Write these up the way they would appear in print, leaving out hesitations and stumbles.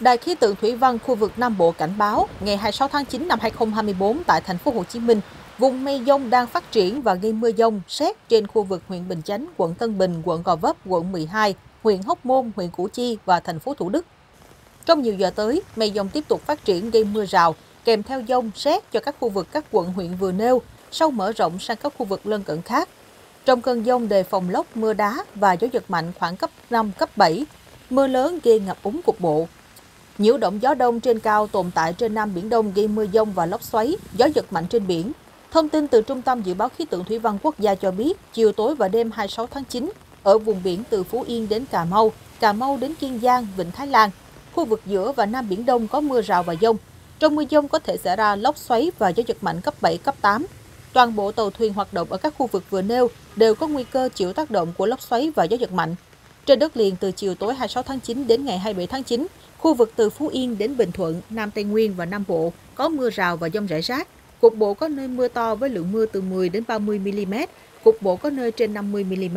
Đài khí tượng thủy văn khu vực Nam Bộ cảnh báo ngày 26 tháng 9 năm 2024 tại thành phố Hồ Chí Minh, vùng mây dông đang phát triển và gây mưa dông sét trên khu vực huyện Bình Chánh, quận Tân Bình, quận Gò Vấp, quận 12, huyện Hóc Môn, huyện Củ Chi và thành phố Thủ Đức. Trong nhiều giờ tới, mây dông tiếp tục phát triển gây mưa rào, kèm theo dông sét cho các khu vực các quận huyện vừa nêu, sau mở rộng sang các khu vực lân cận khác. Trong cơn dông đề phòng lốc, mưa đá và gió giật mạnh khoảng cấp 5, cấp 7, mưa lớn gây ngập úng cục bộ. Nhiễu động gió đông trên cao tồn tại trên Nam Biển Đông gây mưa dông và lốc xoáy, gió giật mạnh trên biển. Thông tin từ Trung tâm Dự báo Khí tượng Thủy văn Quốc gia cho biết, chiều tối và đêm 26 tháng 9, ở vùng biển từ Phú Yên đến Cà Mau đến Kiên Giang, Vịnh Thái Lan, khu vực giữa và Nam Biển Đông có mưa rào và dông. Trong mưa dông có thể xảy ra lốc xoáy và gió giật mạnh cấp 7, cấp 8. Toàn bộ tàu thuyền hoạt động ở các khu vực vừa nêu đều có nguy cơ chịu tác động của lốc xoáy và gió giật mạnh. Trên đất liền từ chiều tối 26 tháng 9 đến ngày 27 tháng 9, khu vực từ Phú Yên đến Bình Thuận, Nam Tây Nguyên và Nam Bộ có mưa rào và dông rải rác. Cục bộ có nơi mưa to với lượng mưa từ 10 đến 30 mm, cục bộ có nơi trên 50 mm.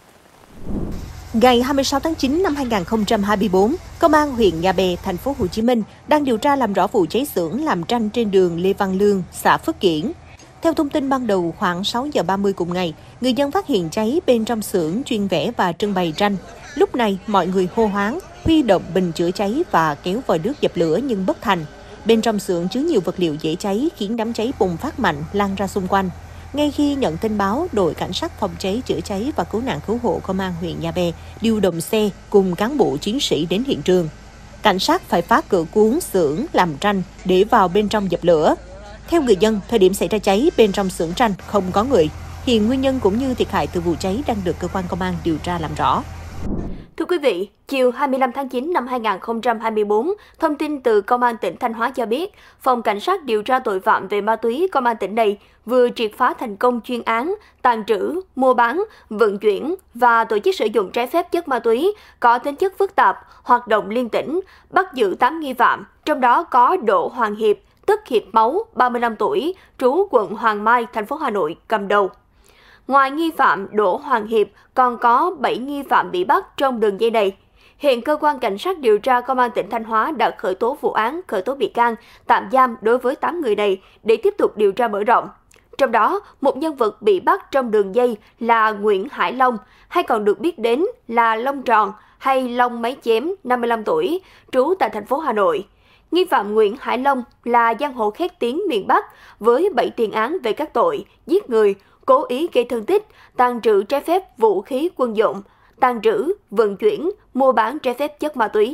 Ngày 26 tháng 9 năm 2024, Công an huyện Nhà Bè, thành phố Hồ Chí Minh đang điều tra làm rõ vụ cháy xưởng làm tranh trên đường Lê Văn Lương, xã Phước Kiển. Theo thông tin ban đầu, khoảng 6 giờ 30 cùng ngày, người dân phát hiện cháy bên trong xưởng chuyên vẽ và trưng bày tranh. Lúc này, mọi người hô hoáng, huy động bình chữa cháy và kéo vòi nước dập lửa nhưng bất thành. Bên trong xưởng chứa nhiều vật liệu dễ cháy khiến đám cháy bùng phát mạnh lan ra xung quanh. Ngay khi nhận tin báo, đội cảnh sát phòng cháy chữa cháy và cứu nạn cứu hộ Công an huyện Nhà Bè điều động xe cùng cán bộ chiến sĩ đến hiện trường. Cảnh sát phải phá cửa cuốn xưởng làm tranh để vào bên trong dập lửa. Theo người dân, thời điểm xảy ra cháy bên trong xưởng tranh không có người. Hiện nguyên nhân cũng như thiệt hại từ vụ cháy đang được cơ quan công an điều tra làm rõ. Thưa quý vị, chiều 25 tháng 9 năm 2024, thông tin từ Công an tỉnh Thanh Hóa cho biết, Phòng Cảnh sát điều tra tội phạm về ma túy Công an tỉnh này vừa triệt phá thành công chuyên án tàng trữ, mua bán, vận chuyển và tổ chức sử dụng trái phép chất ma túy có tính chất phức tạp, hoạt động liên tỉnh, bắt giữ 8 nghi phạm, trong đó có Đỗ Hoàng Hiệp, tức Hiệp Máu, 35 tuổi, trú quận Hoàng Mai, thành phố Hà Nội, cầm đầu. Ngoài nghi phạm Đỗ Hoàng Hiệp, còn có 7 nghi phạm bị bắt trong đường dây này. Hiện Cơ quan Cảnh sát điều tra Công an tỉnh Thanh Hóa đã khởi tố vụ án, khởi tố bị can, tạm giam đối với 8 người này để tiếp tục điều tra mở rộng. Trong đó, một nhân vật bị bắt trong đường dây là Nguyễn Hải Long, hay còn được biết đến là Long Tròn hay Long Máy Chém, 55 tuổi, trú tại thành phố Hà Nội. Nghi phạm Nguyễn Hải Long là giang hồ khét tiếng miền Bắc với 7 tiền án về các tội giết người, cố ý gây thương tích, tàng trữ trái phép vũ khí quân dụng, tàng trữ, vận chuyển, mua bán trái phép chất ma túy.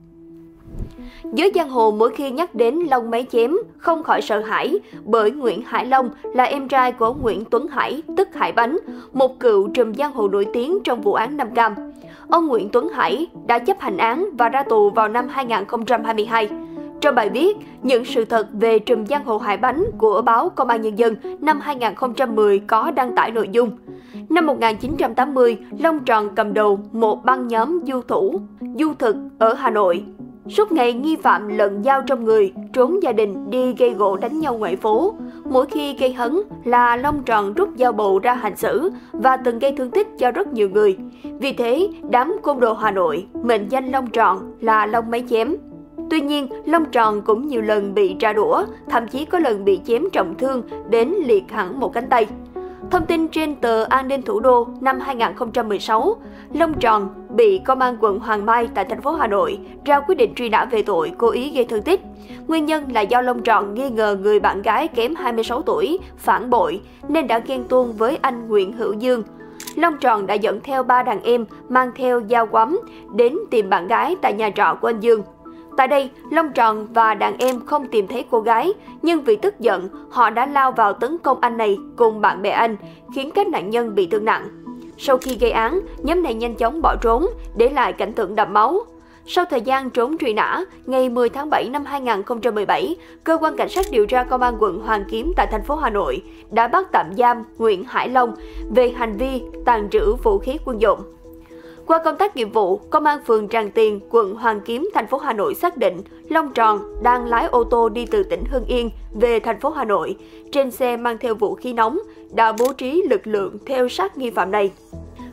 Giới giang hồ mỗi khi nhắc đến Long Máy Chém không khỏi sợ hãi bởi Nguyễn Hải Long là em trai của Nguyễn Tuấn Hải, tức Hải Bánh, một cựu trùm giang hồ nổi tiếng trong vụ án Nam Cam. Ông Nguyễn Tuấn Hải đã chấp hành án và ra tù vào năm 2022. Trong bài viết Những sự thật về trùm giang hồ Hải Bánh của báo Công an Nhân dân năm 2010 có đăng tải nội dung. Năm 1980, Long Tròn cầm đầu một băng nhóm du thực ở Hà Nội. Suốt ngày nghi phạm lận dao trong người, trốn gia đình đi gây gỗ đánh nhau ngoài phố. Mỗi khi gây hấn là Long Tròn rút dao bầu ra hành xử và từng gây thương tích cho rất nhiều người. Vì thế, đám côn đồ Hà Nội mệnh danh Long Tròn là Long Máy Chém. Tuy nhiên, Long Tròn cũng nhiều lần bị trả đũa, thậm chí có lần bị chém trọng thương đến liệt hẳn một cánh tay. Thông tin trên tờ An ninh Thủ đô năm 2016, Long Tròn bị Công an quận Hoàng Mai tại thành phố Hà Nội ra quyết định truy nã về tội cố ý gây thương tích. Nguyên nhân là do Long Tròn nghi ngờ người bạn gái kém 26 tuổi phản bội nên đã ghen tuông với anh Nguyễn Hữu Dương. Long Tròn đã dẫn theo 3 đàn em mang theo dao quắm đến tìm bạn gái tại nhà trọ của anh Dương. Tại đây, Long Tròn và đàn em không tìm thấy cô gái, nhưng vì tức giận, họ đã lao vào tấn công anh này cùng bạn bè anh, khiến các nạn nhân bị thương nặng. Sau khi gây án, nhóm này nhanh chóng bỏ trốn, để lại cảnh tượng đẫm máu. Sau thời gian trốn truy nã, ngày 10 tháng 7 năm 2017, Cơ quan Cảnh sát điều tra Công an quận Hoàn Kiếm tại thành phố Hà Nội đã bắt tạm giam Nguyễn Hải Long về hành vi tàng trữ vũ khí quân dụng. Qua công tác nghiệp vụ, Công an phường Tràng Tiền, quận Hoàn Kiếm, thành phố Hà Nội xác định Long Tròn đang lái ô tô đi từ tỉnh Hưng Yên về thành phố Hà Nội. Trên xe mang theo vũ khí nóng, đã bố trí lực lượng theo sát nghi phạm này.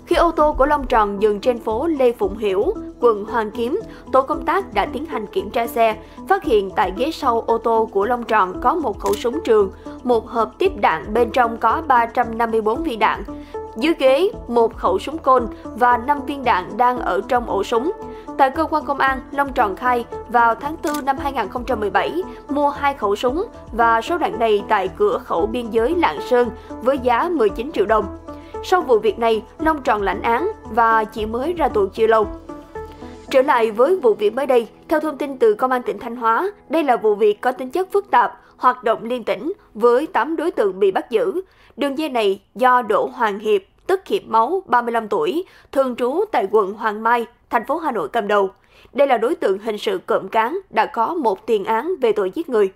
Khi ô tô của Long Tròn dừng trên phố Lê Phụng Hiểu, quận Hoàn Kiếm, tổ công tác đã tiến hành kiểm tra xe, phát hiện tại ghế sau ô tô của Long Tròn có một khẩu súng trường, một hộp tiếp đạn bên trong có 354 viên đạn. Dưới ghế, một khẩu súng côn và 5 viên đạn đang ở trong ổ súng. Tại cơ quan công an, Long Tròn khai vào tháng 4 năm 2017 mua 2 khẩu súng và số đạn này tại cửa khẩu biên giới Lạng Sơn với giá 19 triệu đồng. Sau vụ việc này, Long Tròn lãnh án và chỉ mới ra tù chưa lâu. Trở lại với vụ việc mới đây, theo thông tin từ Công an tỉnh Thanh Hóa, đây là vụ việc có tính chất phức tạp, hoạt động liên tỉnh với 8 đối tượng bị bắt giữ. Đường dây này do Đỗ Hoàng Hiệp, tức Hiệp Máu, 35 tuổi, thường trú tại quận Hoàng Mai, thành phố Hà Nội cầm đầu. Đây là đối tượng hình sự cộm cán đã có một tiền án về tội giết người.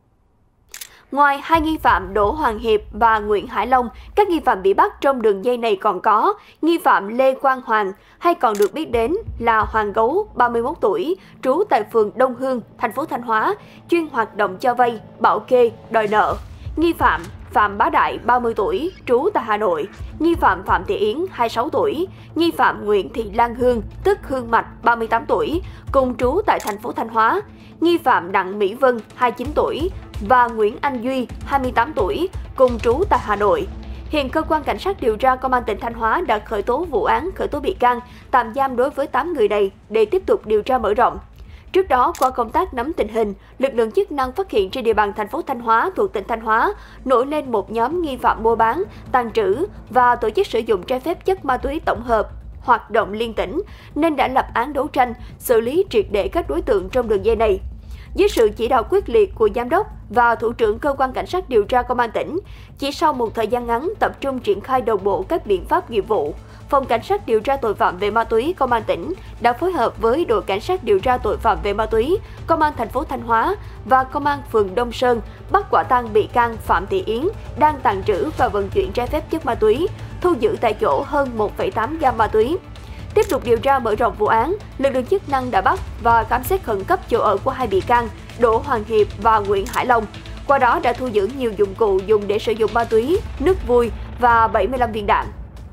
Ngoài hai nghi phạm Đỗ Hoàng Hiệp và Nguyễn Hải Long, các nghi phạm bị bắt trong đường dây này còn có nghi phạm Lê Quang Hoàng, hay còn được biết đến là Hoàng Gấu, 31 tuổi, trú tại phường Đông Hương, thành phố Thanh Hóa, chuyên hoạt động cho vay, bảo kê, đòi nợ. Nghi phạm Phạm Bá Đại, 30 tuổi, trú tại Hà Nội. Nghi phạm Phạm Thị Yến, 26 tuổi. Nghi phạm Nguyễn Thị Lan Hương, tức Hương Mạch, 38 tuổi, cùng trú tại thành phố Thanh Hóa. Nghi phạm Đặng Mỹ Vân, 29 tuổi và Nguyễn Anh Duy, 28 tuổi, cùng trú tại Hà Nội. Hiện cơ quan cảnh sát điều tra Công an tỉnh Thanh Hóa đã khởi tố vụ án, khởi tố bị can, tạm giam đối với 8 người này để tiếp tục điều tra mở rộng. Trước đó, qua công tác nắm tình hình, lực lượng chức năng phát hiện trên địa bàn thành phố Thanh Hóa thuộc tỉnh Thanh Hóa nổi lên một nhóm nghi phạm mua bán, tàng trữ và tổ chức sử dụng trái phép chất ma túy tổng hợp, hoạt động liên tỉnh, nên đã lập án đấu tranh, xử lý triệt để các đối tượng trong đường dây này. Dưới sự chỉ đạo quyết liệt của Giám đốc và Thủ trưởng Cơ quan Cảnh sát điều tra Công an tỉnh, chỉ sau một thời gian ngắn tập trung triển khai đồng bộ các biện pháp nghiệp vụ, Phòng Cảnh sát điều tra tội phạm về ma túy Công an tỉnh đã phối hợp với đội Cảnh sát điều tra tội phạm về ma túy, Công an thành phố Thanh Hóa và Công an phường Đông Sơn bắt quả tang bị can Phạm Thị Yến đang tàng trữ và vận chuyển trái phép chất ma túy, thu giữ tại chỗ hơn 1,8 gam ma túy. Tiếp tục điều tra mở rộng vụ án, lực lượng chức năng đã bắt và khám xét khẩn cấp chỗ ở của hai bị can Đỗ Hoàng Hiệp và Nguyễn Hải Long. Qua đó đã thu giữ nhiều dụng cụ dùng để sử dụng ma túy, nước vui và 75 viên đạn.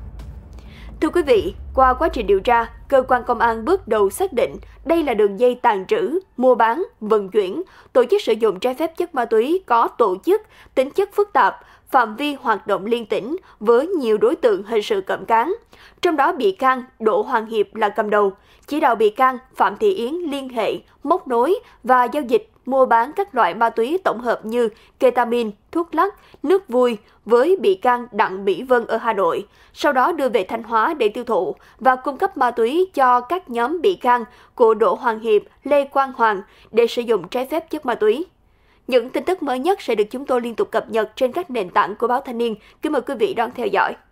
Thưa quý vị, qua quá trình điều tra, cơ quan công an bước đầu xác định đây là đường dây tàng trữ, mua bán, vận chuyển, tổ chức sử dụng trái phép chất ma túy có tổ chức, tính chất phức tạp, phạm vi hoạt động liên tỉnh với nhiều đối tượng hình sự cộng cán. Trong đó bị can Đỗ Hoàng Hiệp là cầm đầu, chỉ đạo bị can Phạm Thị Yến liên hệ, móc nối và giao dịch mua bán các loại ma túy tổng hợp như ketamin, thuốc lắc, nước vui với bị can Đặng Mỹ Vân ở Hà Nội, sau đó đưa về Thanh Hóa để tiêu thụ và cung cấp ma túy cho các nhóm bị can của Đỗ Hoàng Hiệp, Lê Quang Hoàng để sử dụng trái phép chất ma túy. Những tin tức mới nhất sẽ được chúng tôi liên tục cập nhật trên các nền tảng của Báo Thanh niên. Kính mời quý vị đón theo dõi.